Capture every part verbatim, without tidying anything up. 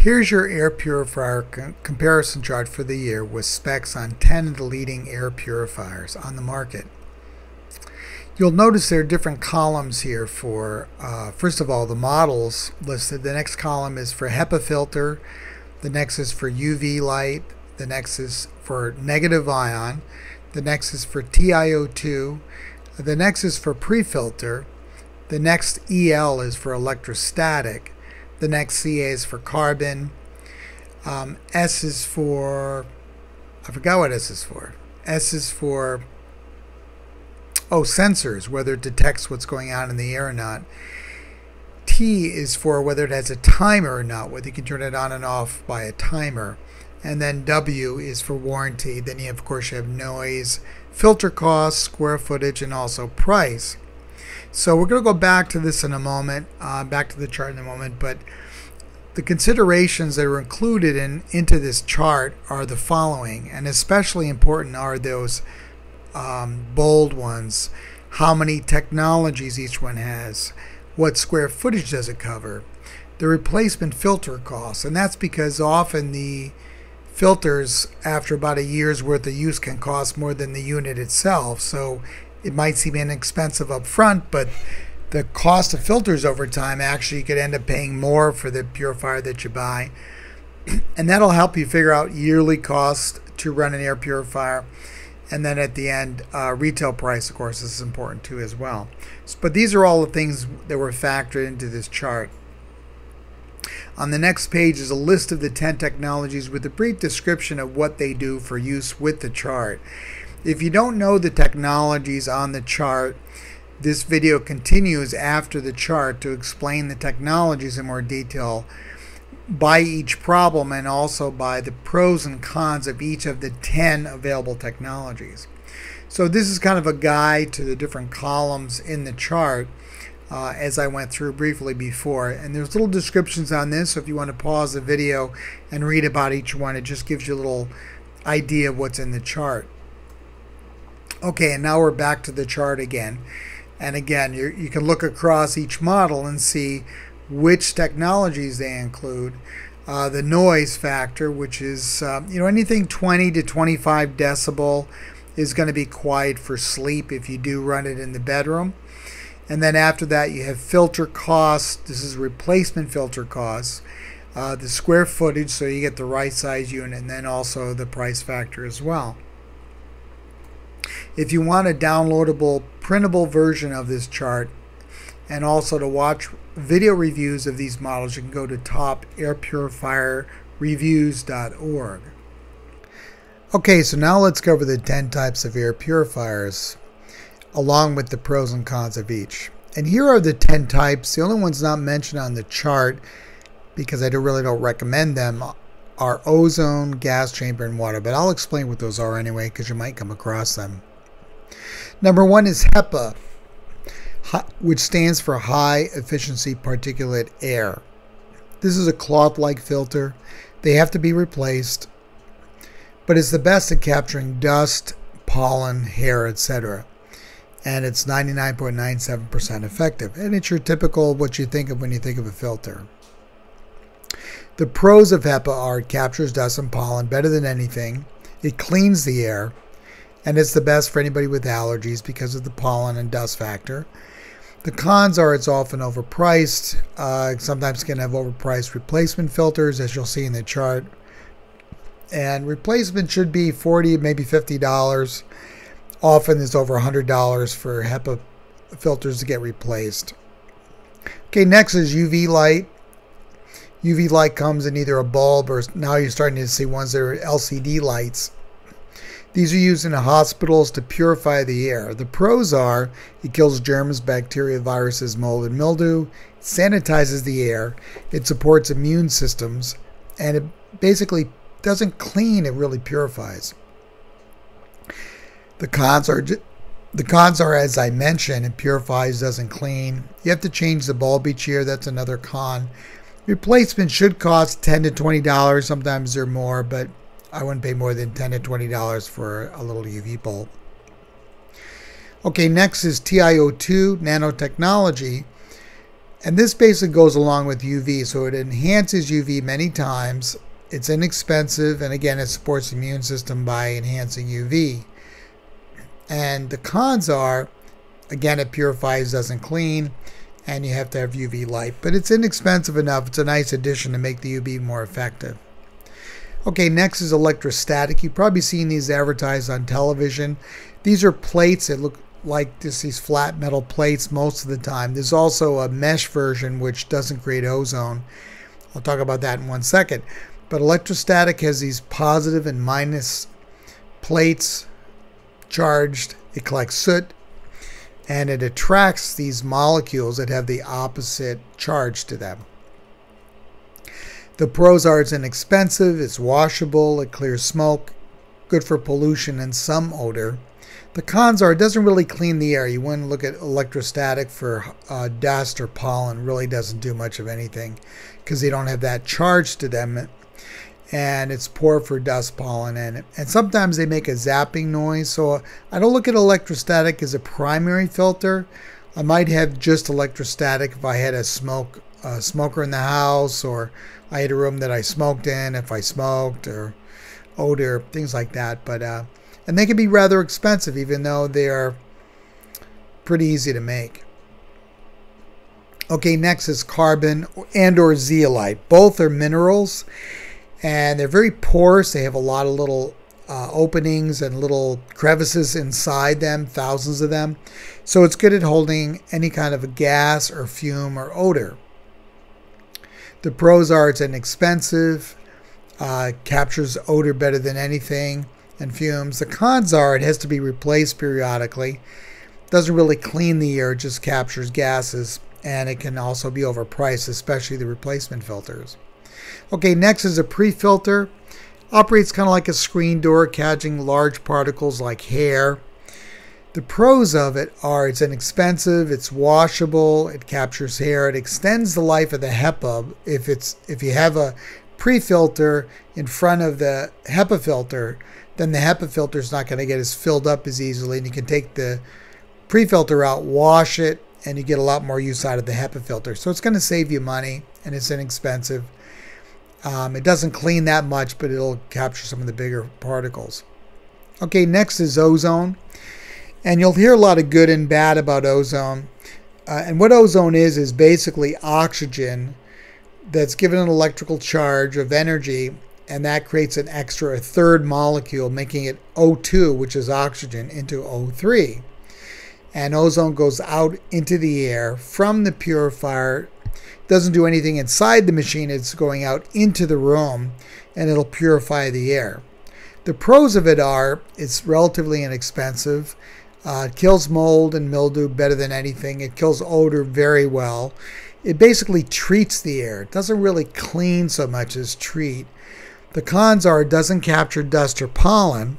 Here's your air purifier com comparison chart for the year with specs on ten of the leading air purifiers on the market. You'll notice there are different columns here for, uh, first of all, the models listed. The next column is for HEPA filter. The next is for U V light. The next is for negative ion. The next is for T i O two. The next is for pre-filter. The next E L is for electrostatic. The next C A is for carbon. Um, S is for, I forgot what S is for. S is for, oh, sensors, whether it detects what's going on in the air or not. T is for whether it has a timer or not, whether you can turn it on and off by a timer. And then W is for warranty. Then you have, of course, you have noise, filter cost, square footage, and also price. So we're going to go back to this in a moment, uh, back to the chart in a moment, but the considerations that are included in into this chart are the following, and especially important are those um, bold ones. How many technologies each one has, what square footage does it cover, the replacement filter costs, and that's because often the filters after about a year's worth of use can cost more than the unit itself. So it might seem inexpensive up front, but the cost of filters over time, actually you could end up paying more for the purifier that you buy. And that'll help you figure out yearly cost to run an air purifier. And then at the end, uh, retail price, of course, is important too as well. But these are all the things that were factored into this chart. On the next page is a list of the ten technologies with a brief description of what they do for use with the chart. If you don't know the technologies on the chart, this video continues after the chart to explain the technologies in more detail by each problem and also by the pros and cons of each of the ten available technologies. So this is kind of a guide to the different columns in the chart uh, as I went through briefly before. And there's little descriptions on this, so if you want to pause the video and read about each one, it just gives you a little idea of what's in the chart. Okay, and now we're back to the chart again. And again, you're, you can look across each model and see which technologies they include. Uh, the noise factor, which is, uh, you know, anything twenty to twenty-five decibel is going to be quiet for sleep if you do run it in the bedroom. And then after that, you have filter costs. This is replacement filter costs. Uh, the square footage, so you get the right size unit, and then also the price factor as well. If you want a downloadable, printable version of this chart and also to watch video reviews of these models, you can go to top air purifier reviews dot org. Okay, so now let's cover the ten types of air purifiers along with the pros and cons of each. And here are the ten types. The only ones not mentioned on the chart, because I don't really don't recommend them, are ozone, gas chamber, and water. But I'll explain what those are anyway, because you might come across them. Number one is HEPA, which stands for High Efficiency Particulate Air. This is a cloth-like filter. They have to be replaced, but it's the best at capturing dust, pollen, hair, et cetera. And it's ninety-nine point nine seven percent effective. And it's your typical what you think of when you think of a filter. The pros of HEPA are it captures dust and pollen better than anything. It cleans the air. And it's the best for anybody with allergies because of the pollen and dust factor. The cons are it's often overpriced. Uh, sometimes it can have overpriced replacement filters, as you'll see in the chart. And replacement should be forty dollars, maybe fifty dollars. Often it's over one hundred dollars for HEPA filters to get replaced. Okay, next is U V light. U V light comes in either a bulb or now you're starting to see ones that are L C D lights. These are used in hospitals to purify the air. The pros are it kills germs, bacteria, viruses, mold, and mildew. It sanitizes the air. It supports immune systems. And it basically doesn't clean, it really purifies. The cons are, the cons are as I mentioned, it purifies, doesn't clean. You have to change the bulb each year. That's another con. Replacement should cost ten to twenty dollars. Sometimes they're more, but I wouldn't pay more than ten to twenty dollars for a little U V bulb. Okay, next is T i O two nanotechnology. And this basically goes along with U V, so it enhances U V many times. It's inexpensive, and again, it supports the immune system by enhancing U V. And the cons are, again, it purifies, doesn't clean, and you have to have U V light. But it's inexpensive enough. It's a nice addition to make the U V more effective. Okay, next is electrostatic. You've probably seen these advertised on television. These are plates that look like just these flat metal plates most of the time. There's also a mesh version which doesn't create ozone. I'll talk about that in one second. But electrostatic has these positive and minus plates charged. It collects soot, and it attracts these molecules that have the opposite charge to them. The pros are it's inexpensive, it's washable, it clears smoke, good for pollution and some odor. The cons are it doesn't really clean the air. You wouldn't look at electrostatic for uh, dust or pollen. It really doesn't do much of anything because they don't have that charge to them. And it's poor for dust, pollen, and, and sometimes they make a zapping noise. So I don't look at electrostatic as a primary filter. I might have just electrostatic if I had a smoke a smoker in the house, or I had a room that I smoked in if I smoked, or odor, things like that. But uh, and they can be rather expensive, even though they are pretty easy to make. Okay, next is carbon and or zeolite. Both are minerals, and they're very porous. They have a lot of little uh, openings and little crevices inside them, thousands of them. So it's good at holding any kind of a gas or fume or odor. The pros are it's inexpensive, uh, captures odor better than anything, and fumes. The cons are it has to be replaced periodically. Doesn't really clean the air, it just captures gases, and it can also be overpriced, especially the replacement filters. Okay, next is a pre-filter. Operates kind of like a screen door, catching large particles like hair. The pros of it are it's inexpensive, it's washable, it captures hair, it extends the life of the HEPA. If it's if you have a pre-filter in front of the HEPA filter, then the HEPA filter is not going to get as filled up as easily, and you can take the pre-filter out, wash it, and you get a lot more use out of the HEPA filter. So it's going to save you money, and it's inexpensive. Um, it doesn't clean that much, but it'll capture some of the bigger particles. Okay, next is ozone. And you'll hear a lot of good and bad about ozone. Uh, and what ozone is, is basically oxygen that's given an electrical charge of energy, and that creates an extra, a third molecule, making it O two, which is oxygen, into O three. And ozone goes out into the air from the purifier. Doesn't do anything inside the machine, it's going out into the room, and it'll purify the air. The pros of it are it's relatively inexpensive. Uh, it kills mold and mildew better than anything. It kills odor very well. It basically treats the air. It doesn't really clean so much as treat. The cons are it doesn't capture dust or pollen.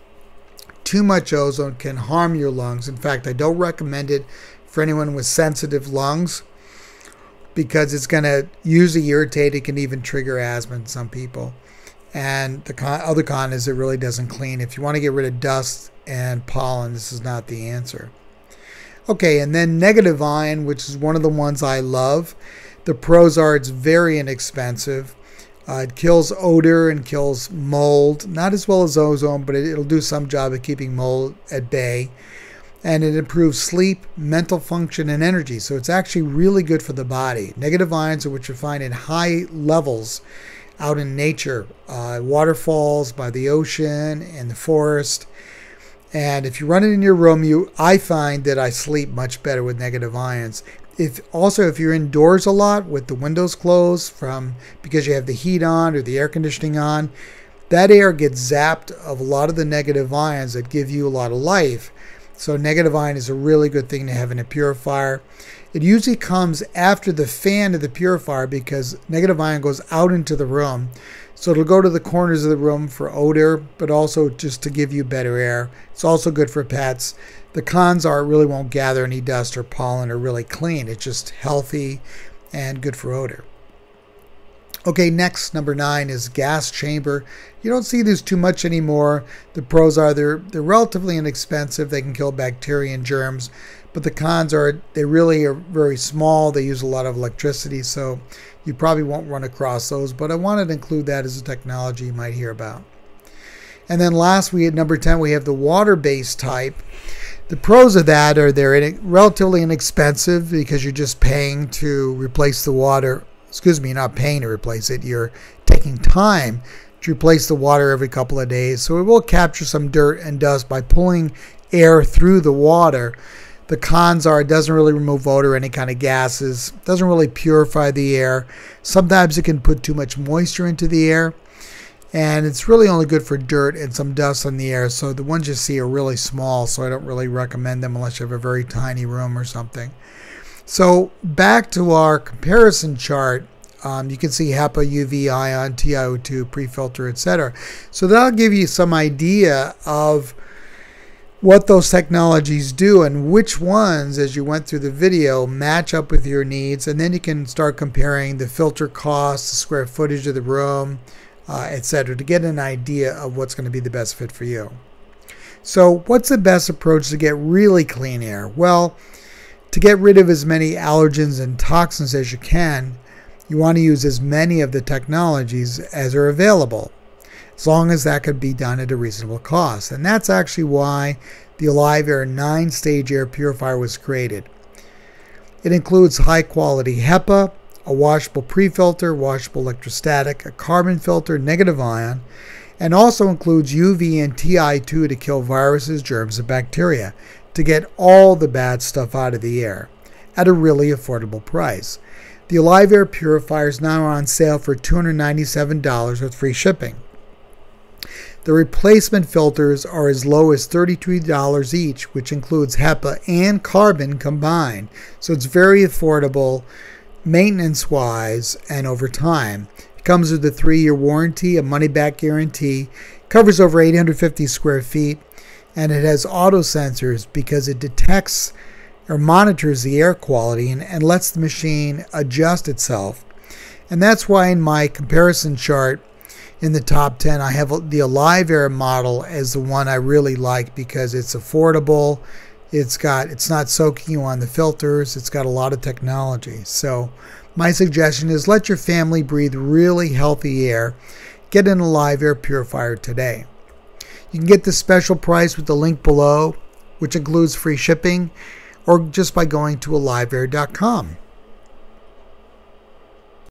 Too much ozone can harm your lungs. In fact, I don't recommend it for anyone with sensitive lungs because it's going to usually irritate. It can even trigger asthma in some people. And the con, other con is it really doesn't clean. If you want to get rid of dust and pollen, this is not the answer. Okay, and then negative ion, which is one of the ones I love. The pros are it's very inexpensive. Uh, it kills odor and kills mold, not as well as ozone, but it, it'll do some job at keeping mold at bay. And it improves sleep, mental function, and energy. So it's actually really good for the body. Negative ions are what you find in high levels out in nature, uh, waterfalls, by the ocean, in the forest. And if you run it in your room, you I find that I sleep much better with negative ions. If also if you're indoors a lot with the windows closed from because you have the heat on or the air conditioning on, that air gets zapped of a lot of the negative ions that give you a lot of life. So negative ion is a really good thing to have in a purifier. It usually comes after the fan of the purifier because negative ion goes out into the room. So it'll go to the corners of the room for odor, but also just to give you better air. It's also good for pets. The cons are it really won't gather any dust or pollen or really clean. It's just healthy and good for odor. Okay, next, number nine is gas chamber. You don't see these too much anymore. The pros are they're, they're relatively inexpensive. They can kill bacteria and germs. But the cons are they really are very small. They use a lot of electricity, so you probably won't run across those. But I wanted to include that as a technology you might hear about. And then last, we at number ten, we have the water-based type. The pros of that are they're in, relatively inexpensive because you're just paying to replace the water. Excuse me, you're not paying to replace it. You're taking time to replace the water every couple of days. So it will capture some dirt and dust by pulling air through the water. The cons are it doesn't really remove odor or any kind of gases. It doesn't really purify the air. Sometimes it can put too much moisture into the air. And it's really only good for dirt and some dust on the air. So the ones you see are really small, so I don't really recommend them unless you have a very tiny room or something. So back to our comparison chart, um, you can see HEPA, U V, ion, T i O two, pre-filter, et cetera. So that'll give you some idea of what those technologies do and which ones, as you went through the video, match up with your needs. And then you can start comparing the filter cost, the square footage of the room, uh, et cetera, to get an idea of what's going to be the best fit for you. So what's the best approach to get really clean air? Well, to get rid of as many allergens and toxins as you can, you want to use as many of the technologies as are available, as long as that could be done at a reasonable cost. And that's actually why the Alive Air nine-stage air purifier was created. It includes high-quality HEPA, a washable pre-filter, washable electrostatic, a carbon filter, negative ion, and also includes U V and T i O two to kill viruses, germs, and bacteria, to get all the bad stuff out of the air at a really affordable price. The Alive Air Purifier is now on sale for two hundred ninety-seven dollars with free shipping. The replacement filters are as low as thirty-two dollars each, which includes HEPA and carbon combined. So it's very affordable maintenance-wise and over time. It comes with a three-year warranty, a money-back guarantee, covers over eight hundred fifty square feet, and it has auto sensors because it detects or monitors the air quality and, and lets the machine adjust itself. And that's why in my comparison chart in the top ten, I have the Alive Air model as the one I really like because it's affordable. It's got, it's not soaking you on the filters. It's got a lot of technology. So my suggestion is let your family breathe really healthy air. Get an Alive Air Purifier today. You can get the special price with the link below, which includes free shipping, or just by going to alive air dot com.